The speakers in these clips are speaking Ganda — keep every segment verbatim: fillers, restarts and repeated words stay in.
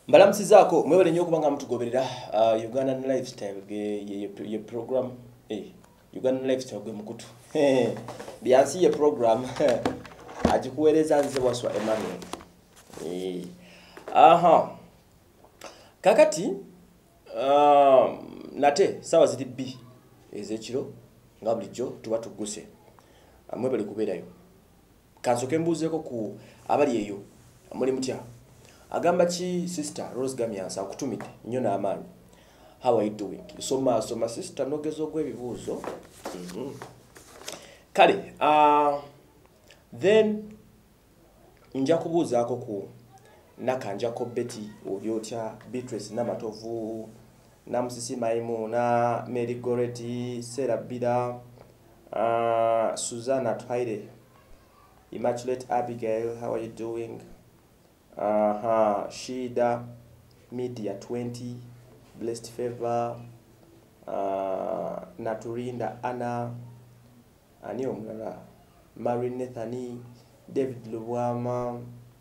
Mbalamusizako mwebale nnyo kubanga mutugoberera uh, Ugandan Lifestyle ye, ye program eh Ugandan Lifestyle gwe mukutu byansi ye program ajikueleza nze waswa Emmanuel eh aha kakati uh, nate sawa ziti B ezekiro nga bulijjo tuba tuguse mwebale kubeerayo kansoke mbuuzeko ku abali eyo muri mutya agamba chi sister Rose Gamyansa akutumide nnyo n'amaanyi. How are you doing? Soma soma sister nogezo gwe bibuzo. Mhm. Kale uh then nja kubuuzaako ku nakanja ko Betty obyotya Beatrice Namatovu Namusisi Maimu na Mary Goreti Sarah Bida uh Susanna Twaire Immaculate Abigail, how are you doing? Uh-huh. Shida Media twenty Blessed Favor uh, Naturinda Anna ani omulala Marin Nethani David Lubwama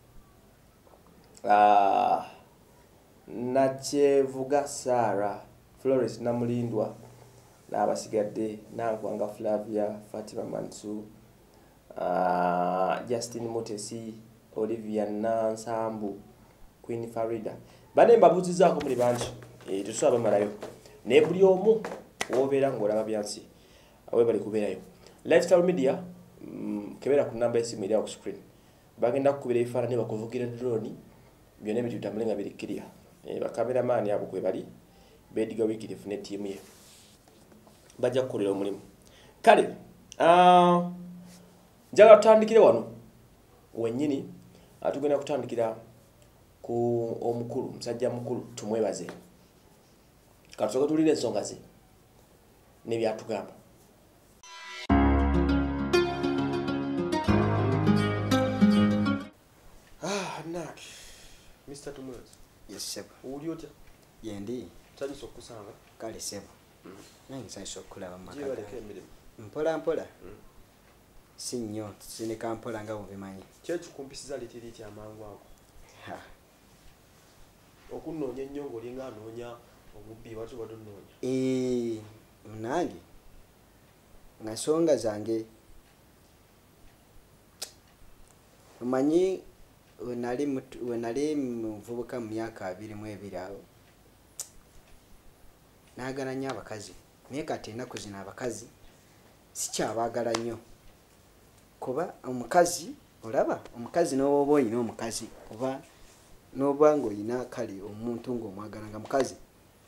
uh, Nachevuga Sarah Flores Namulindwa n'abasigadde Nankwanga Flavia Fatima Mansu uh, Justin Motesi Olivia Nansambu Queen Farida bane mbabuzizaako muri banji e tusaba marayo ne buli omu wobera ngolaba byansi awe bali kubeerayo Lifestyle Media mm, kebera ku number esimu iri ku screen bagenda kukubira ifara ne bakuvugira drone byone bitu tamlenga biri clear e ba cameraman yabo kwe bali bediga wiki define team ye bajja kukolera omulimu kale ah uh, jaga tutandikire wano wenyini atugenda kutandikira ku omukulu musajja mukulu tumwebaze katusoka tulire ensonga ze ne byatugamba. Ah nak Mister Tumwebaze. Yes sir. Uli otya? Yendi. Tali sokusanga kale sebo. Mm. Nangi sai sokulaba makaka. Jiwa leke emirimu. Mpola mpola. Mm. Sinyo sine kampola nga bubimanyi. Kyechu kumpisiza litiriti amangu ako. Ha. Okunnoonya ennyongo linga anoonya omubbi watu badonnoonya. Eh mnangi. Ngasonga zange. Umanyi wenali wenali mvubuka mu myaka abiri mu ebiri awo. Naagala nnyo abakazi. Naye kati ennaku zino abakazi sikyabagala nnyo. Kuba omukazi olaba omukazi n'oba oyina omukazi oba n'oba ng'oyina kale omuntu ng'omwagala nga mukazi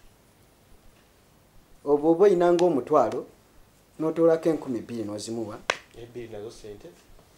oba oba oyina ng'omutwalo n'otoolako enkumi bbiri n'ozimuwa ebbiri nazo sente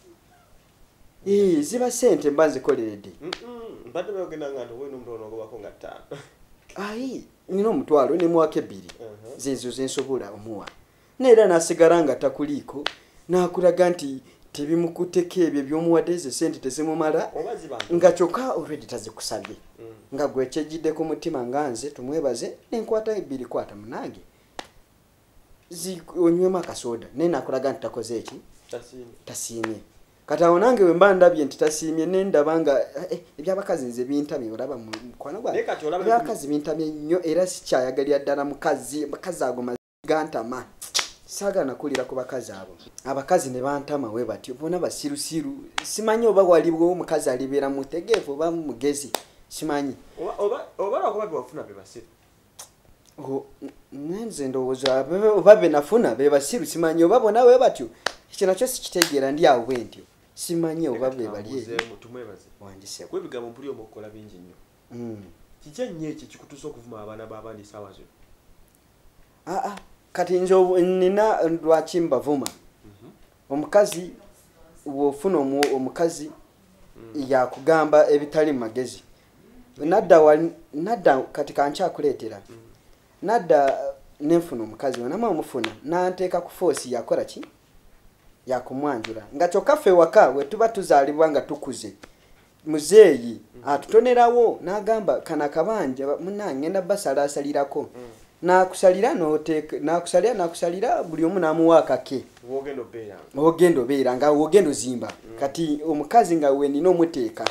ee ziba sente mba nzikoleredde mbadde bayogenda nga nti woyina omutwalo n'ogobako nga ttaano ayi nina omutwalo nemuwako ebbiri zezo zensobola omuwa neera n'asigala nga takuliiko n'akulaga nti tebimukuteko ebyo by'omuwadde ze sente tezimumala nga kyokka already tazikusabye mm. nga gwe kyejjidde ku mutima nga nze tumwebaze nenkwata ebbiri kwata munange onywemu akasoda naye nakulaga nti takoze eki tasiimye kati awo nange we mba ndabye nti tasiimye ne ndaba nga eh, ebyabakazi nze bintamye olaba mu mukwano gwange ebyabakazi bintamye nnyo era sikyayagalira ddala mukazi bakazi ago mazigantama saga nakulira ku bakazi abo abakazi ne bantama we batyo bona basirusiru simanyi oba walibwo omukazi alibera mutegeefu oba mugezi simanyi oba oba oba akoba bafuna be basiru o nenze ndowooza oba be nafuna be basiru simanyi oba bona we batyo kino kyo sikitegeera ndi awo bwentyo simanyi oba be bali eyo tumwebaze wanjise kwe bigambo mpuli omukola bingi nnyo mm kije nnyo ekyo kikutusa okuvuma abaana b'abandi sawa zo ah ah kati njo nina lwaki mbavuma mm-hmm. Omukazi wofuna omukazi mm. yakugamba ebitali magezi nadda wa nadda kati kanchakuletera mm. nadda nenfuna omukazi wanama omufuna nanteeka ku force yakora ki yakumwanjula nga kyokaffe waka we tuba tuzaalibwa nga tukuze muzeeyi mm. atutonerawo n'agamba kana kabanja munange ngenda basalasalirako mm. nakusalira noteeka nakusalira nakusalira buli omu namuwaka ke wogendo beera wogendo beera nga wogendo zimba mm. kati omukazi nga we nino muteeka mm.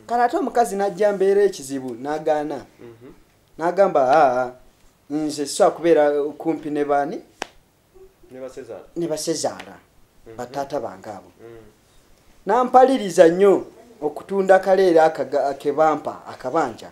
kale ate omukazi najja mbeera ekizibu n'agaana Mhm. n'agamba aa nze so kubeera kumpi ne baani Ne basezaala. ne basezaala Mhm. bataata bange abo Mm. nampaliriza nnyo okutunda akaleera akaga- akebampa akabanja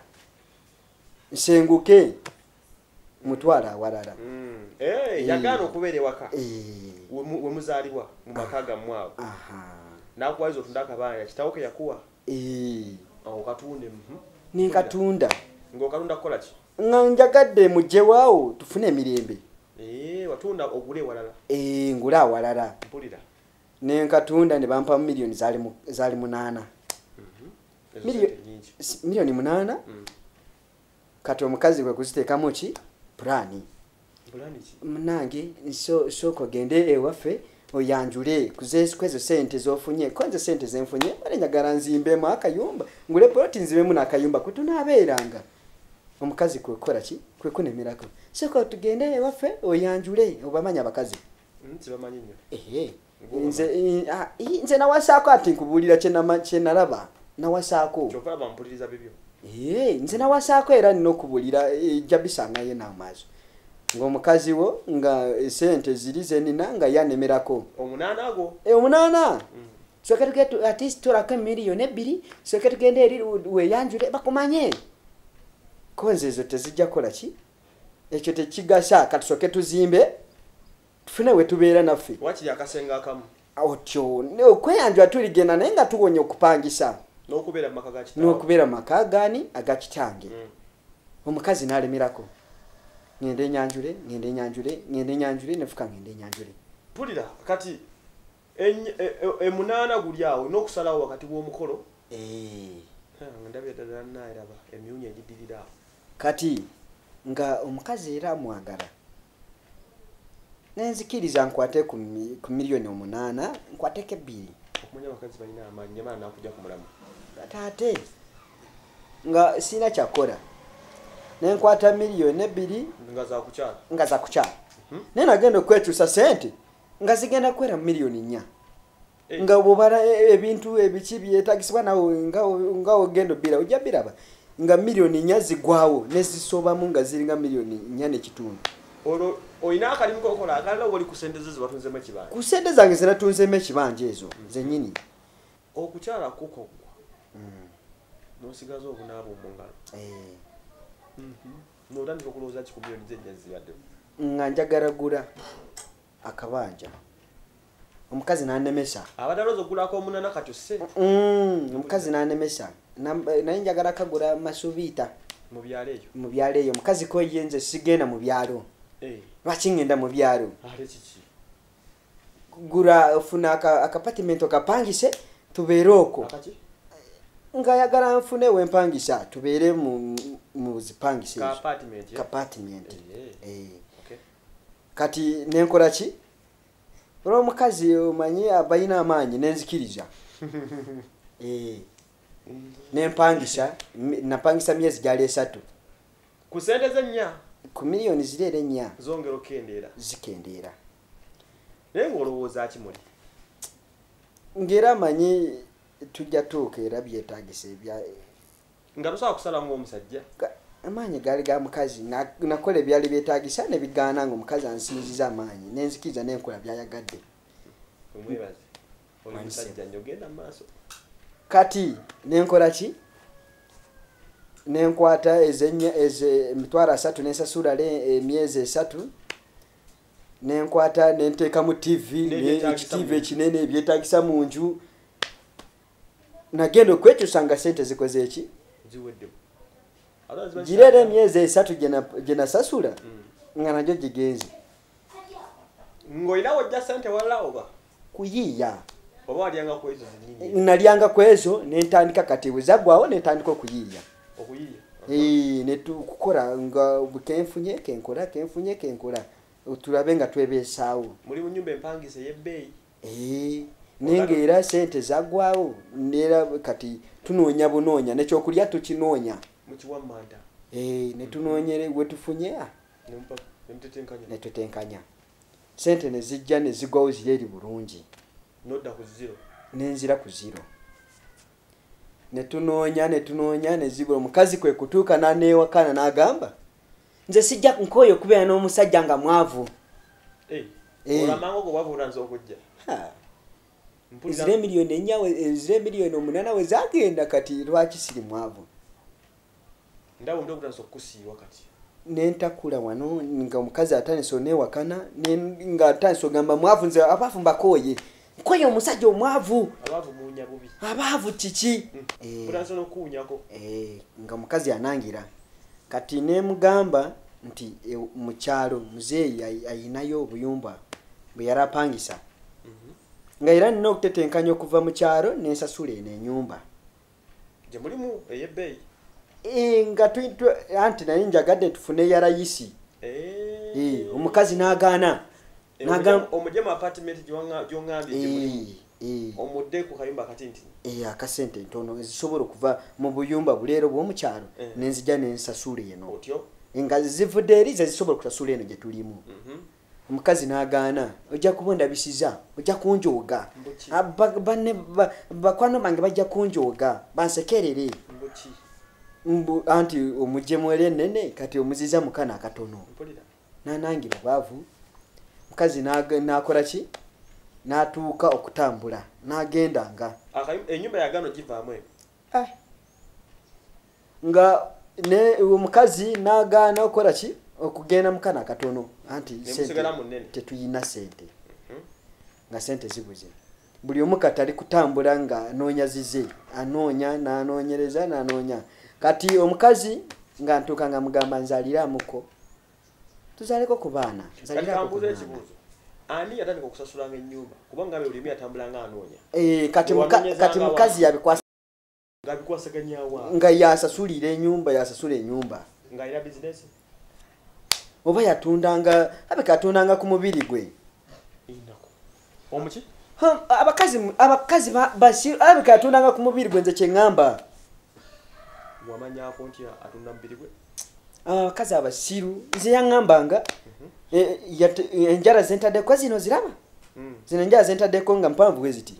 nsenguke mutwala awalala Mm. Eh, yagaana okubeera ewaka. Eh, We mu- we muzaalibwa mu maka gammwe awo. aha N'akuwaliza otunda akabanja kitawo ke yakuwa. Eh, Awo katunde. Mhm. nenkatunda Ng'okatunda kukola ki? nga njagadde mujjewaawo tufune emirembe Eh, watunda ogule ewalala. Eh, ngule awalala Mpulira. nenkatunda ne bampamu miliyoni zaali mu- zaali munaana Mhm. Ezo Milio- sente nyingi. S- miliyoni munaana Mm. kati omukazi gwe kuziteekamu ki pulaani Bulani ki? munange so sooka ogende ewaffe oyanjule kuze- kwezo sente zofunye kwenzo sente zenfunye bale njagala nzimbemu akayumba ngule poloti nzibemu n'akayumba kwe tunaabeeranga omukazi kwe kukola ki kwe kunemerako sooka tugende ewaffe oyanjule obamanya abakazi Mm, sibamanyi nnyo. ehe Ngoma. nze i- ah, i- nze nawasaako ati nkubuulira kye nama- kye nalaba nawasaako Kyokka bampuliriza bibyo. ee nze nawasaako era nina okubuulira ejja bisangayo n'amaaso ng'omukazi wo nga sente ziri zenina nga yanemerako Omunaana ago. e omunaana Mm. soke tugende ati situlako miliyoni ebbiri soke tugende eri weyanjule bakumanye ko nze ezo tezijja kukola ki ekyo tekigasa katusoke tuzimbe tufune we tubeera naffe Wakiri akasenga akamu. otyo ne- okweyanjula tuligenda naye nga tuwonya okupangisa N'okubeera mu maka ga kitaawe. n'okubeera mu maka gaani agakitange Mm. omukazi n'alemerako ngende enyanjule ngende enyanjule ngende enyanjule nefuka ngende enyanjule Mpulira kati enny- e- e- emunaana guli awo n'okusalawo wakati w'omukolo. Ha, nga ndabye ddala naeraba emyunya egiddirira awo. kati nga omukazi era amwagala nenzikiriza nkwate ku mi- ku miliyoni omunaana nkwateko ebbiri Okumanya abakazi balina amaanyi nyamala nakujja ku mulamu. ate nga sina kyakola nenkwata miliyoni ebbiri Nga za kukyala. nga za kukyala Mhm. naye nagenda okwekyusa sente nga zigenda kukwera mu miliyoni nnya Eh. nga bwobala e- ebintu ebiki byetagisibwa nawe nga nga ogenda obbira ojja biraba nga miliyoni nnya zigwawo nezisobamu nga ziringa miliyoni nnya n'ekitundu Olwo olina akalimu kokola akalala oli ku sente ze zibatunzemu ekibanja. ku sente zange zinatunzemu ekibanja ezo zennyini Okukyala kukoggwa. N'osigaza obunaabo mu ngalo. Eh, N'otandika okulowooza ki ku miliyoni ze nnya zibaddemu. nga njagala gula akabanja omukazi n'anemesa Abadde alowooza okugulako omunaana kati osse Mm, omukazi n'anemesa Nam- naye njagala kagula masubiita mu byalo eyo. mu byalo eyo omukazi ko ye nze sigenda mu byalo Eh, lwaki ngenda mu byalo ate kiki? gula ofuna aka- akapatimento kapangise tubeere okwo Akaki? nga yagala nfune wempangisa tubeere mu, mu zipangisa Ka ezo apartment ya? kapatimenti Eh, eh. okay. kati nenkola ki olw'omukazi omanyi abalina amaanyi nenzikiriza eh. nempangisa mi- napangisa myezi gyali esatu Ku sente ze nnya ku miliyoni zireere ennya zongera okendeera. zikendeera Naye ng'olowooza ki muli? ng'era amanyi tujja tuuka era byetaagisa ebya Nga tosobola kusalamu omusajja. Ga- amaanyi gaali ga mukazi na- nakola ebyali byetaagisa ne bigaana ng'omukazi ansinziza amaanyi nenzikiriza nenkola byayagadde Omwebaze. Oli One musajja seven. nnyo genda mu maaso. kati nenkola ki nenkwata ezenya eze emitwalo asatu nensasula le emyezi esatu nenkwata nenteekamu tivi N'ebyetaagisa ekitivi mu- ekinene ebyetaagisa mu nju nagenda okwekyusa nga sente zikoze eki Ziweddemu. Ate ziba gireera zikyali- emyezi esatu gye na- gye nasasula Mm. nga nagyo gigenze Ng'olina wojja ssente walala oba? kuyiiya Oba walyanga ku ezo zennyingi? nalyanga ku ezo nentandika kati bwe zaggwawo nentandika okuyiiya Okuyiiya. Eh, netukukola nga kenfunye kenkola kenfunye kenkola tulabe nga twebeesaawo Muli mu nnyumba empangisa ey'ebbeeyi. Eh, naye ng'era sente zaggwawo neera kati tunoonya bunoonya nekyokulya tukinoonya Mukiwammanta. Eh, netunoonyere we tufunye ah, Nemupa- nemutetenkanya. netutenkanya sente ne zijja ne ziggwawo ziri eri bulungi Nodda ku zero. nenzira ku ziro ne tunoonya ne tunoonya ne zibula omukazi kwe kutuuka n'aneewakana n'agamba nze sijja nkoyo kubeera n'omusajja nga mwavu olamango gwe wabuulanza okujja ezira miliyoni ennya ezira miliyoni omunana we zagenda kati lwaki siri mwavu ndabo ndo okutanza okukusiiwa kati nentakula wano nga omukazi atandise oneewakana nga atandise ogamba mwavu nze abaavu mbakooye nkoye omusajja omwavu abaavu muunya bubi abaavu kiki kutanza n'okuwunyako nga omukazi anangira kati nemugamba nti mu kyalo muzeeyi ayinayo obuyumba bwe yali apangisa nga era nina okutetenkanya okuva mu kyalo nensasula eno ennyumba gye mulimu ey'ebbeeyi nga anti naye njagadde tufune ya rayisi omukazi n'agaana omujemu apartment gy'oŋŋambye gye omudde ku kayumba akatintini akasente ntono ezisobola okuva mu buyumba buleero bw'omukyalo nenzija nensasula eno nga zivudde eri ze zisobola okusasula eno gye tulimu omukazi n'agaana ojja kuba ondabisiza ojja kunjooga bakwano bange bajja kunjooga bansekerere anti omujjemu eri ennene kati omuziza mukana akatono nanangira baavu mukazi n'akola ki n'atuuka okutambula n'agenda nga ennyumba yagano givaamu nga omukazi n'agaana okukola ki okugenda mukana akatono anti tetuyina sente nga sente zibuze buli omu kati ali kutambula nga anoonya zize anoonya n'anoonyereza n'anoonya kati omukazi nga ntuuka nga mugamba nzaaliramuko tuzaaleko ku baana ani yatandika okusasulanga ennyumba kubanga buli omu yatambulanga anoonya kati mukazi yabikwasa ng'abikwasaganyaawa nga yasasulira ennyumba yasasula ennyumba ng'alina bizinesi oba yatundanga abeka atundanga ku mubiri gwe omuki abakazi abakazi basiru abeka atundanga ku mubiri gwe nze kyeŋŋamba wamanyako nti atunda mubiri gwe abakazi abasiru nze yaŋŋambanga enjala zentaddeko zino ziraba zino enjala zentaddeko nga mpanvu bwe ziti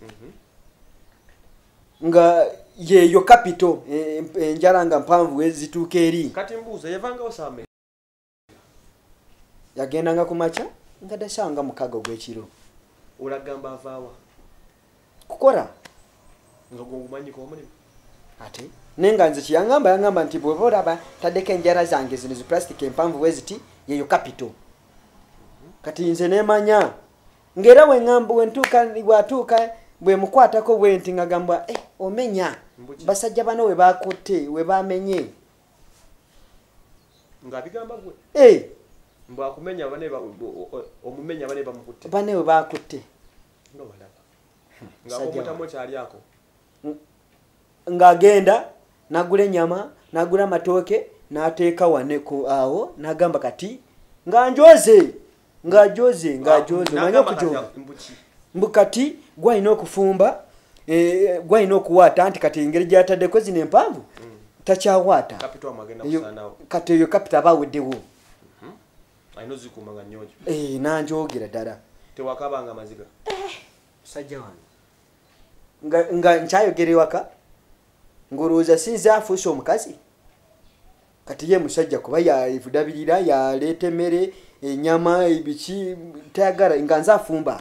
nga yeyo kapito enjala nga mpanvu bwe zituuka eri kati mbuuza yavangawo saame yagendanga ku makya nga dasanga mukaga ogw'ekiro olagamba avaawa kukola nga gwogumanyiko omulimu ate naye nga nze kyeyaŋŋamba yaŋŋamba nti bw'oba olaba taddeko enjala zange zino zi plastic empanvu bwe ziti yeyo kapito kati nze neemanya ng'era wentuuka bw'atuuka bwe mukwatako bwe nti nga gamba omenya basajja bano we bakutte we bamenye ng'abigamba gwe mbwakumenya bane omumenya bane bamukutte bane we bakutte nga balaba nga omutamu kyali ako ng'agenda n'agula ennyama n'agula amatooke n'ateeka wane ku awo n'agamba kati ng'anjoze ng'ajoze ng'ajoze omanyi okujoga mbu kati gwalina okufumba gwalina okuwaata anti kati engeri gy'ataddeko zino empanvu takyawaata kati eyo kapita aba aweddewo nanjogera ddala tewakabanga maziga musajja wange nga nkyayogera ewaka ng'olowooza sinza afuuse omukazi kati ye musajja kuba yavudabirira yaleeta emmere enyama ebiki tayagala nga nze afumba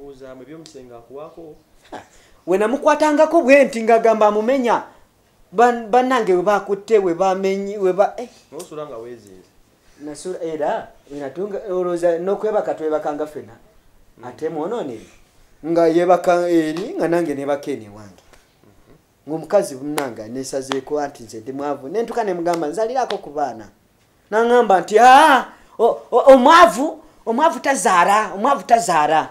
we namukwatangako bwe nti ng'agamba amumenya bannange we bakutte we bamenyi nosula nga weezinze nasula era natunga olowooza n'okwebaka twebakanga ffena ate mwonoonere nga yebaka eri nga nange nebaka ene wange ng'omukazi munanga nesazeeko anti nze ndi mwavu nentuka nemugamba nzalirako ku baana naŋŋamba nti aa omwavu omwavu tazaara omwavu tazaara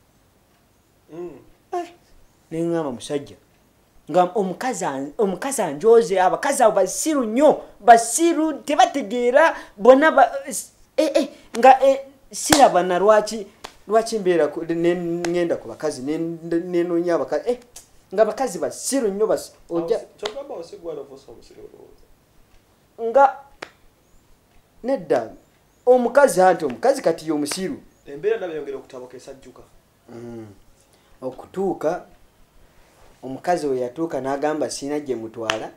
neŋŋamba musajja nga omukazi anjoze abakazi abo basiru nnyo basiru tebategeera bonna nga siraba na lwaki lwaki mbeera ngenda ku bakazi nenoonya abakazi nga bakazi basiru nnyo nga nedda omukazi anti omukazi kati y'omusiru embeera nabyo yongera okutabuka esajjuka okutuuka omukazi we yatuuka n'agamba siina gye mutwala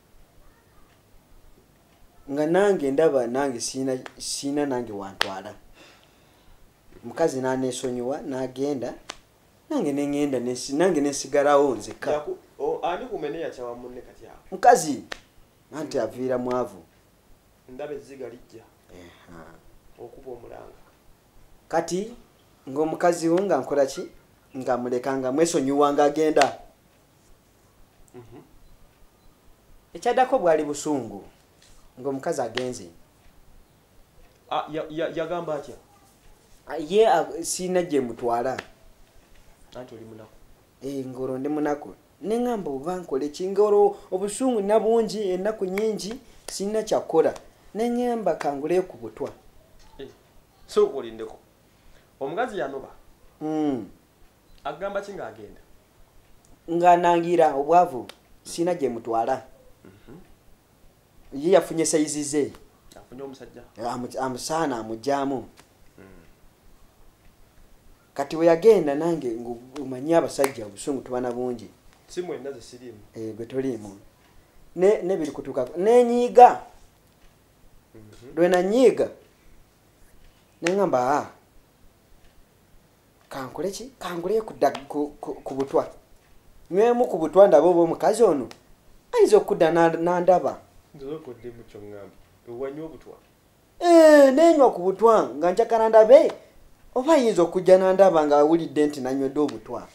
nga nange ndaba nange siina siina nange wantwala. Omukazi n'aneesonyiwa n'agenda nange neŋŋenda nange nesigalawo nzekka. Ani kumene yakyawa munne kati awo? Mukazi anti aviira mwavu. Ndaba ezziga lijja okuba omulanga. Kati ng'omukazi wo nga nkola ki nga muleka nga mwesonyiwa ng'agenda. Ekyaddako bwali busungu ng'omukazi agenze. Yagamba atya? Ye siina gye mutwala. Anti oli munaku. Eh, ng'olwo ndi munaku. Neŋŋamba oba nkole ki ng'olwo obusungu nabungi ennaku nnyingi siina kyakkola. Neŋŋamba kangule ku butwa. So olindeko. Omukazi yanoba. Mm. Agamba ki ng'agenda? Ng'anangira obwavu siina gye mutwala. Ye yafunye sayizi ze. Afunye omusajja. Amusaana amugyamu. Kati we yagenda nange ng'omanyi abasajja obusungu tubana bungi. Si mwenna ze siriimu. Eh, gwe toliimu. Ne ne biri kutuuka n'enyiiga. Lwe nanyiiga neŋŋamba a kankole ki kangule ku butwa. Nywemu ku butwa ndaba oba omukazi ono ayinza okudda n'andaba. Nzokodde mu kyo ŋŋamba. Owanywa obutwa? Eh, nenywa ku butwa nga njakala ndabe oba ayinza okujja n'andaba nga awulidde nti nanywedde obutwa.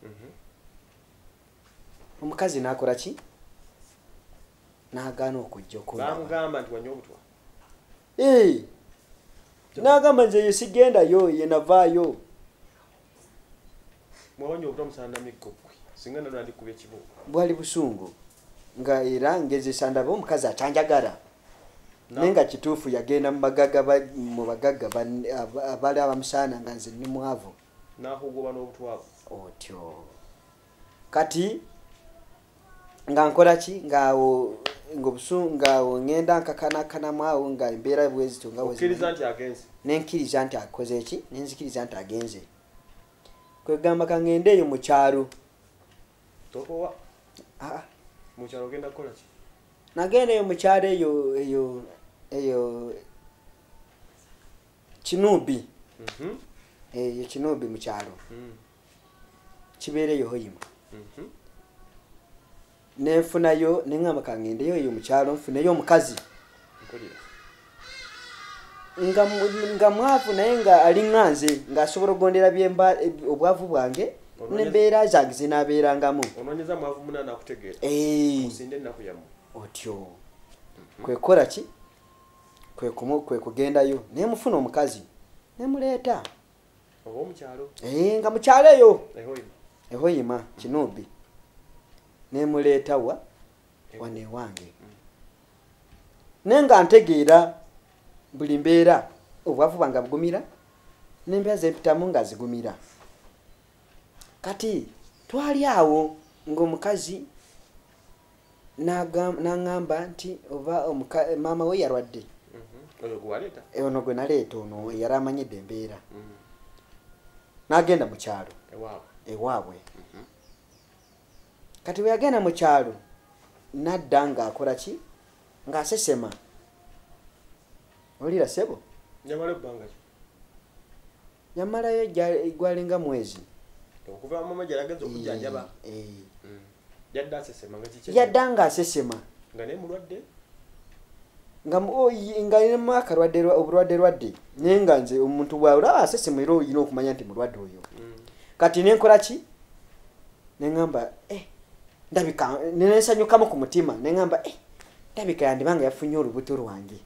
Omukazi n'akola ki? N'agaana okujja okundaba. Bamugamba nti wanywa obutwa? Eh, n'agamba nze ye sigendayo ye navaayo. Mwawanywa obutwa musanda mikko ggwe. Singa nano andikuba ekibo. Bwali busungu nga era ngezesa ndaba omukazi atanjagala. Naye nga kituufu yagenda mu bagagga mu bagagga abaali abamusaana nga nze ndi mwavu. N'akugoba n'obutwa. Otyo. Kati nga nkola ki ngaawo ng'obusungu ngaawo ngenda nkakanakanamu awo nga embeera bwezityo nga wezi. Okkiriza nti agenze? Nenkiriza nti akoze ki? Nenzikiriza nti agenze. Kwegamba kangende eyo mu kyalo. Tokowa? Ah. Mu kyalo ogenda kukola ki? Nagenda eyo mu kyalo eyo eyo eyo Kinubi. Mhm. Eyo Kinubi mu kyalo. Mhm. Kibeereyo hoyima. Mhm. Nefunayo neŋŋamba kangendeyo eyo mu kyalo nfuneyo omukazi. Nkolera. Nga nga mwavu naye nga ali ŋŋanze ng'asobola okugondera byemba obwavu bwange n'embeera zange zinaabeerangamu. Onoonyeza mwavu munaana akutegeera. Eh. Osinde ennaku yammwe. Otyo. Kwe kukola ki? Kwe kumu kwe kugendayo naye mufuna omukazi nemuleeta. Oba omukyalo? Eh, nga mukyalo eyo. Ehoyima. Ehoyima Kinubi. Nemuleeta wa wane wange. Nenga ntegeera buli mbeera obwavu bwanga bugumira n'embeera zempitamu nga zigumira. Kati twali awo ng'omukazi n'aŋŋamba nti oba maama we yalwadde. Oyo gwe waleeta? Ono gwe naleeta ono yali amanyidde embeera. N'agenda mu kyalo. Ewaabwe. Ewaabwe. Kati we yagenda mu kyalo n'adda ng'akola ki? Ng'asesema. Olira sebo? Yamala ebbanga ki? Yamalayo gwalinga mwezi. Okuva mama gyalageza okujjanjaba. Eh. Yadda asesema nga kiki? Yadda ng'asesema. Nga naye mulwadde? Nga nga irimu akalwadde obulwadde lwadde naye nga nze omuntu bw'alaba asesema era olina okumanya nti mulwadde oyo. Kati nenkola ki? Neŋŋamba eh ndabika nensanyukamu ku mutima neŋŋamba eh ndabika yandibanga yafunye olubuto lwange.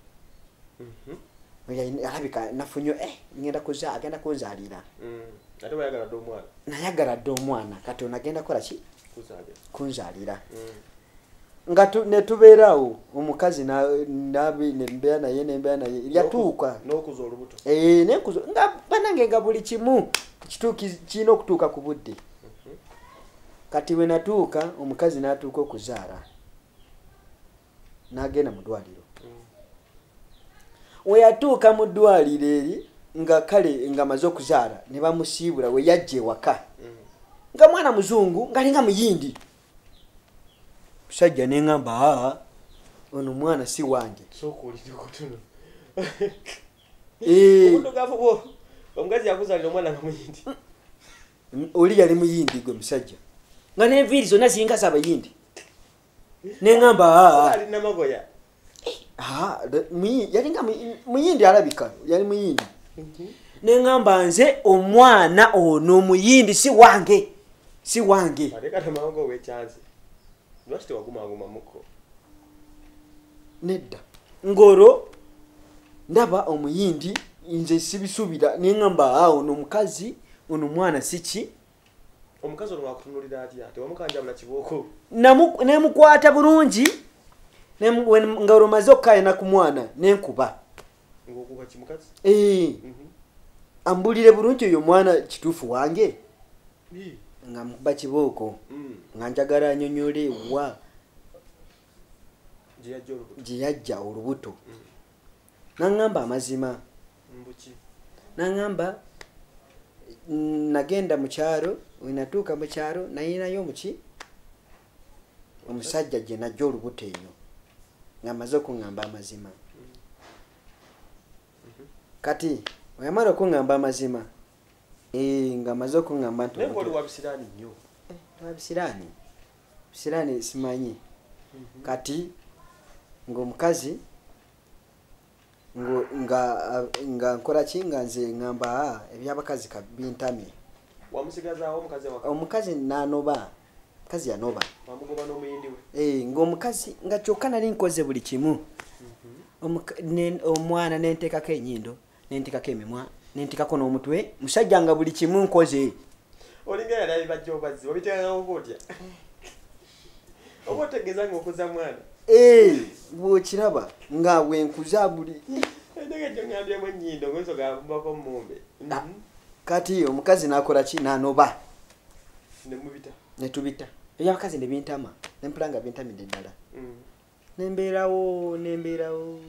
Mhm. Alabika nafunye eh ngenda kuza agenda kunzaalira. Mhm. Ate wayagala ddo omwana? Nayagala ddo omwana kati onagenda kola ki? Kuzaalira. Kunzaalira. Mhm. Nga ne tubeerawo omukazi nabi nembeera naye nembeera naye yatuuka n'okuza olubuto. Eh n'enkuzo nga banange nga buli kimu kituuki kiina okutuuka ku budde. Kati we natuuka omukazi n'atuuka okuzaala n'agenda mu ddwaliro. We yatuuka mu ddwaliro eri nga kale nga amaze okuzaala ne bamusiibula we yajja ewaka nga mwana muzungu ng'alinga muyindi. omusajja ne ngamba aa ono mwana si wange omukazi yakuzalira omwana nga muyindi oli yali muyindi gwe musajja nga n'enviiri zonna ziringa z'abayindi ne ngamba aa alina magoya yalinga muyindi alabika yali muyindi ne ngamba nze omwana ono muyindi si wange si wange nedda ngoro ndaba omuyindi nze sibisubira ne ngamba aa ono omukazi ono mwana siki omukazi ono wakutunulira atya tewamukanjabula kibooko nemukwata bulungi nga olomaze okukayana ku mwana nenkuba ng'okuba kimukazi ambulire bulungi oyo mwana kituufu wange nga mukuba kibooko nga njagala anyonyole wa gye yajja olubuto naŋŋamba amazima naŋŋamba nagenda mu kyalo wenatuuka mu kyalo nayinayo muki omusajja gye najja olubuto eyo nga amaze okuŋŋamba amazima kati oyamala okuŋŋamba amazima nga amaze okuŋŋamba nti wabisiraani nnyo wabisiraani bisiraani simanyi kati ng'omukazi nga nga nkola ki nga nze ŋŋamba ebyabakazi kabintamye wamusigazaawo omukazi waka omukazi n'anoba mukazi yanoba wamugoba n'omuyindi we eh ng'omukazi nga kyokka nali nkoze buli kimu omwana nenteekako enyindo nenteekako emimwa nenteekako n'omutwe musajja nga buli kimu nkoze olinga yali bajja obazzi wabiteekako otya oba otegeeza ng'okuza mwana eh bw'okiraba nga bwenkuza buli endegejo ng'ambyemu ennyindo ng'ensoga avumbako mumbe kati omukazi n'akola ki n'anoba nemubita netubita ebyabakazi ne bintama nempula nga bintamidde ddala nembeerawo nembeerawo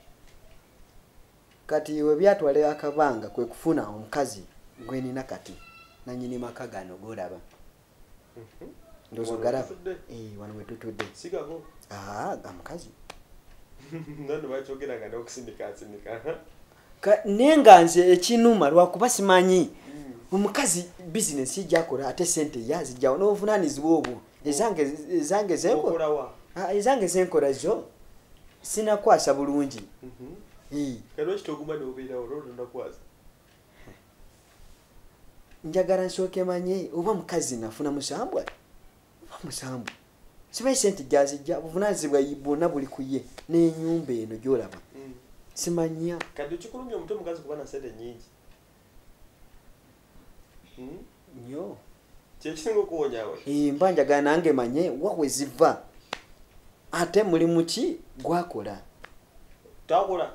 kati we byatwala akabanga kwe kufuna omukazi gwe nina kati nanyini maka gano golaba ndozo garaba eh wano wetutudde sigago ah gamukazi nando bachogera ngana okusindika asindika ka nenga nze ekinuma lwakuba simanyi omukazi business yakola ate sente yazijja n'obuvunanyizibwa obwo ezange ezange zenkola ah ezange zenkola zo sinakwasa bulungi eh kano kitoguma n'obeera olwo ndakwasa njagala nsooke manye oba mukazi nafuna musambwa oba musambwa sibayi sente gyazijja obuvunanyizibwa bwonna buli kuye n'ennyumba eno gyolaba simanya kadi kikulumya omuto omukazi kuba na sente nyingi nnyo kyekisinga okuwonyawe mba njagala nange manye wawe ziva ate mulimu ki gwakola takola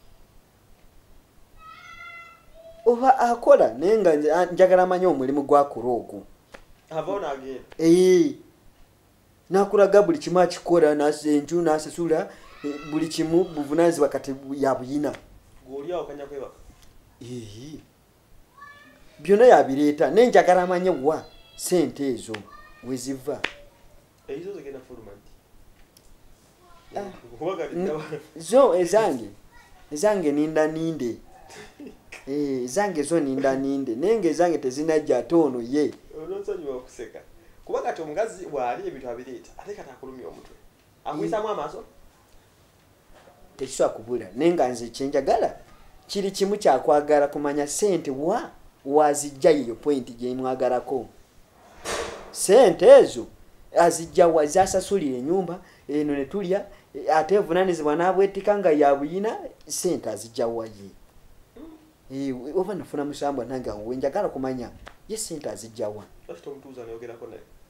oba akola naye nga njagala manye omulimu gwakola ogwo avaawo n'agenda ee nakulaga buli kimu akikola enju n'asasula buli kimu buvunanyizibwa kati yabuyina g'oliawo kanya kwebaka ee byonna yabireeta naye njagala amanye wa sente ezo weziva ezo zigenda fulumenti zo ezange ezange ninda ninde eh ezange zo ninda ninde nenge ezange tezinajja tono ye olonsonyiwa okuseka kuba kati omugazi bwali ebintu abireeta ate kati akulumya omutwe akwisamu amaaso tekiswa kubula nenga nze kyenjagala kiri kimu kyakwagala kumanya sente wa wazijja iyo point gye mwagalako sente ezo azijja wazasasulira ennyumba eno ne tulya ate vunanizibwa n'abwetika nga yabuyina sente azijja waye eh oba nafuna musambwa nange wenjagala kumanya ye sente azijja wa Bafite omutuuza n'ogerako naye